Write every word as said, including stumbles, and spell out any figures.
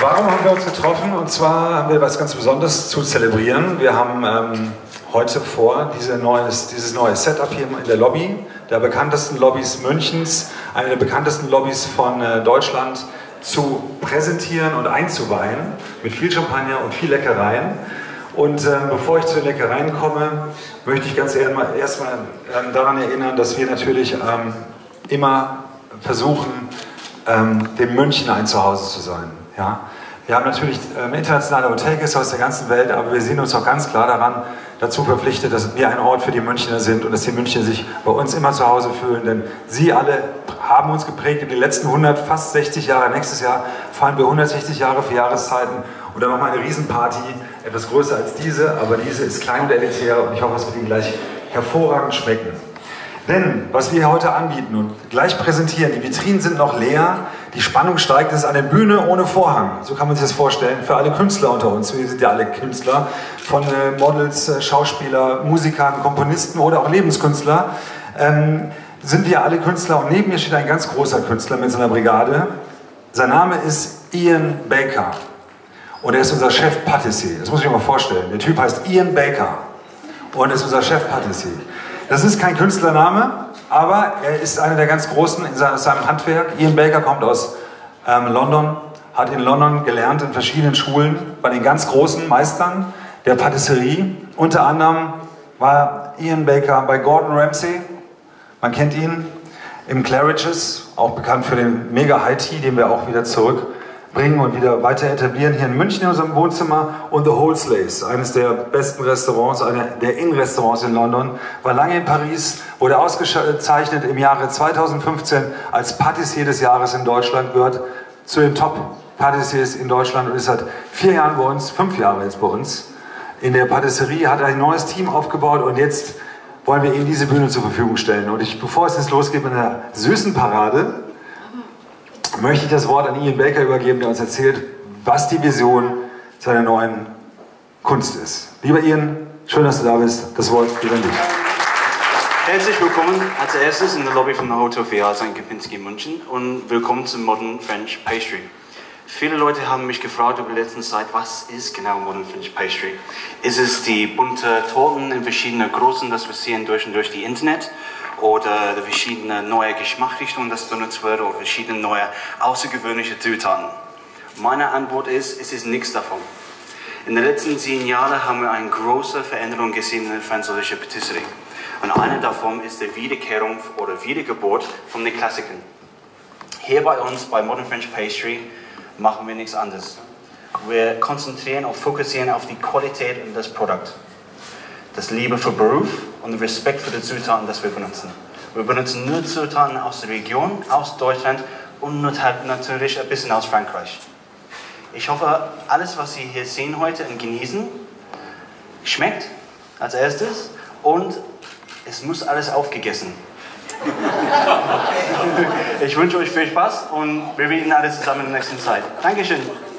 Warum haben wir uns getroffen? Und zwar haben wir etwas ganz Besonderes zu zelebrieren. Wir haben ähm, heute vor, diese neues, dieses neue Setup hier in der Lobby, der bekanntesten Lobbys Münchens, eine der bekanntesten Lobbys von äh, Deutschland, zu präsentieren und einzuweihen, mit viel Champagner und viel Leckereien. Und äh, bevor ich zu den Leckereien komme, möchte ich ganz erstmal ähm, daran erinnern, dass wir natürlich ähm, immer versuchen, ähm, dem München ein Zuhause zu sein. Ja? Wir haben natürlich ähm, internationale Hotelgäste aus der ganzen Welt, aber wir sehen uns auch ganz klar daran, dazu verpflichtet, dass wir ein Ort für die Münchner sind und dass die Münchner sich bei uns immer zu Hause fühlen, denn sie alle haben uns geprägt in den letzten hundert, fast sechzig Jahre. Nächstes Jahr feiern wir hundertsechzig Jahre für Jahreszeiten und dann machen wir eine Riesenparty, etwas größer als diese, aber diese ist klein und elitär und ich hoffe, es wird Ihnen gleich hervorragend schmecken. Denn, was wir heute anbieten und gleich präsentieren, die Vitrinen sind noch leer, die Spannung steigt, es ist eine Bühne ohne Vorhang. So kann man sich das vorstellen, für alle Künstler unter uns. Wir sind ja alle Künstler, von äh, Models, äh, Schauspieler, Musikern, Komponisten oder auch Lebenskünstler. Ähm, sind wir alle Künstler und neben mir steht ein ganz großer Künstler mit seiner Brigade. Sein Name ist Ian Baker und er ist unser Chef Patissier. Das muss ich mir mal vorstellen. Der Typ heißt Ian Baker und ist unser Chef Patissier. Das ist kein Künstlername, aber er ist einer der ganz Großen in seinem Handwerk. Ian Baker kommt aus ähm, London, hat in London gelernt in verschiedenen Schulen bei den ganz großen Meistern der Patisserie. Unter anderem war Ian Baker bei Gordon Ramsay, man kennt ihn, im Claridge's, auch bekannt für den Mega High Tea, den wir auch wieder zurückbringen und wieder weiter etablieren hier in München in unserem Wohnzimmer. Und The Holslace, eines der besten Restaurants, einer der Innenrestaurants in London, war lange in Paris, wurde ausgezeichnet im Jahre zweitausendfünfzehn als Patissier des Jahres in Deutschland, gehört zu den Top-Patissiers in Deutschland und ist seit vier Jahren bei uns, fünf Jahre jetzt bei uns, in der Patisserie, hat ein neues Team aufgebaut und jetzt wollen wir Ihnen diese Bühne zur Verfügung stellen. Und ich, bevor es jetzt losgeht mit einer süßen Parade, möchte ich das Wort an Ian Baker übergeben, der uns erzählt, was die Vision seiner neuen Kunst ist. Lieber Ian, schön, dass du da bist. Das Wort geht an dich. Herzlich willkommen als erstes in der Lobby von der Hotel Vier Sankt Kempinski München und willkommen zum Modern French Pastry. Viele Leute haben mich gefragt über die letzte Zeit, was ist genau Modern French Pastry? Ist es die bunte Torten in verschiedenen Größen, das wir sehen durch und durch die Internet? Oder die verschiedenen neue Geschmacksrichtungen, das benutzt wird, oder verschiedene neue außergewöhnliche Zutaten? Meine Antwort ist, es ist nichts davon. In den letzten zehn Jahren haben wir eine große Veränderung gesehen in der französischen Patisserie. Und eine davon ist die Wiederkehrung oder Wiedergeburt von den Klassikern. Hier bei uns, bei Modern French Pastry, machen wir nichts anderes. Wir konzentrieren und fokussieren auf die Qualität und das Produkt. Das Liebe für Beruf und Respekt für die Zutaten, die wir benutzen. Wir benutzen nur Zutaten aus der Region, aus Deutschland und natürlich ein bisschen aus Frankreich. Ich hoffe, alles, was Sie hier sehen heute und genießen, schmeckt als erstes und es muss alles aufgegessen. Ich wünsche euch viel Spaß und wir reden alles zusammen in der nächsten Zeit. Dankeschön.